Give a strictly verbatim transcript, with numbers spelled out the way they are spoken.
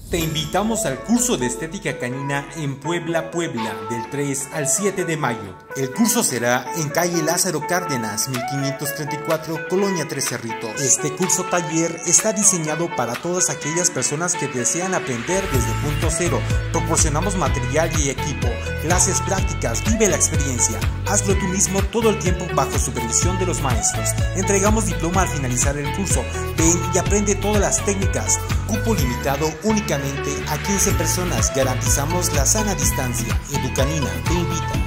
Te invitamos al curso de Estética Canina en Puebla, Puebla, del tres al siete de mayo. El curso será en calle Lázaro Cárdenas, mil quinientos treinta y cuatro, Colonia Tres Cerritos. Este curso taller está diseñado para todas aquellas personas que desean aprender desde punto cero. Proporcionamos material y equipo, clases prácticas, vive la experiencia. Hazlo tú mismo todo el tiempo bajo supervisión de los maestros. Entregamos diploma al finalizar el curso. Ven y aprende todas las técnicas. Cupo limitado únicamente a quince personas. Garantizamos la sana distancia. Educanina te invita.